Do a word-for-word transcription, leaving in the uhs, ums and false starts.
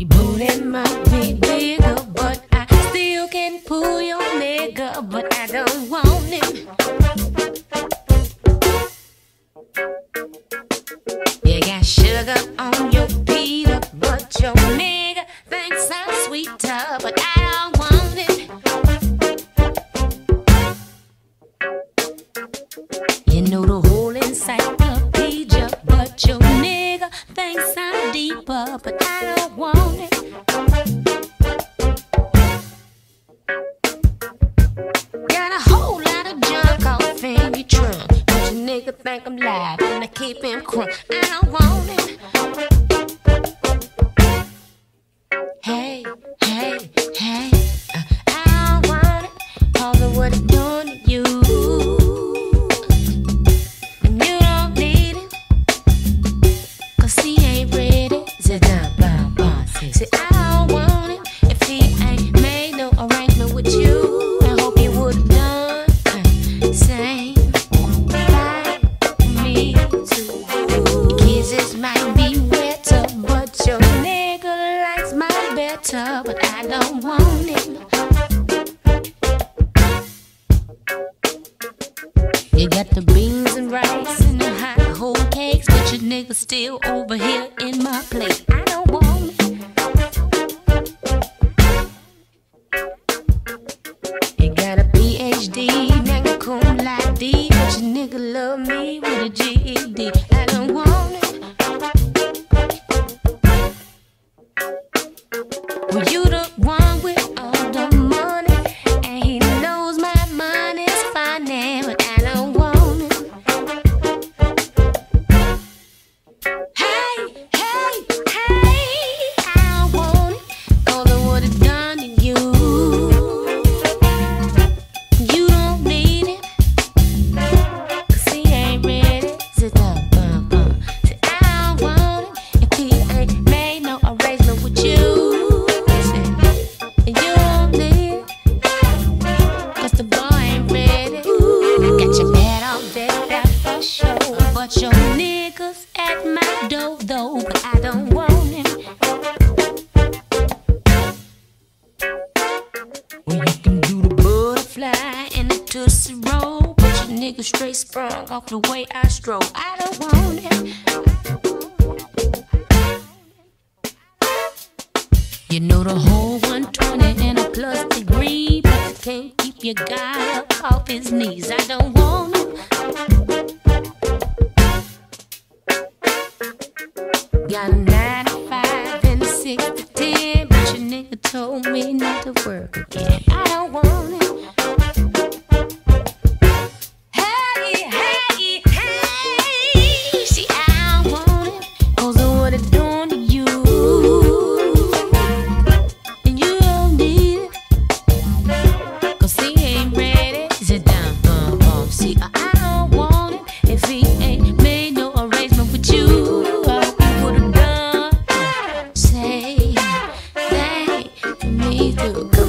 Your booty might be bigger, but I still can pull your nigga, but I don't want it. You got sugar on your pita, but your nigga thinks I'm sweeter, but I don't want it. You know the whole encyclopedia, but your nigga thinks I'm deeper, but I don't want it. Got a whole lot of junk off in your trunk, but your nigga think I'm live and I keep him crunk. I don't want it. Hey, hey, hey, uh, I don't want it. Cause of what it's doing to you. And you don't need it, cause he ain't ready. Sit down, bum, bum, sit. See, I don't want it if he ain't made no arrangement with you. I hope he would've done the same like me too. Your kisses might be wetter, but your nigga likes mine better, but I don't want it. You got the beans and rice and the hot whole cakes, but your nigga still over here in my plate. I don't want it. You got a P H D, magna cum laude, but your nigga love me with a G E D. I don't want it. Well, you the one with all the money, and he knows my money's fine, but I don't want it. Hey, hey, hey, I don't want it. Cause of what it's done to you. You don't need it, cause he ain't ready. Sit down, bum, bum. See, I don't want it if he ain't made no arrangement with you. But your niggas at my door though, but I don't want him. Well, you can do the butterfly and the tootsie roll, but your nigga straight sprung off the way I stroll. I don't want him. You know the whole one twenty and a plus degree, but you can't keep your guy up off his knees. I don't want him. Got a nine to five and a six to ten, but your nigga told me not to work again. I don't want it. Hey, hey, hey, see, I don't want it. Cause of what it's doing to you. And you don't need it, cause he ain't ready. Sit down, bum, bum. See, I don't want it if he ain't made no arrangement with you. Say, thank me to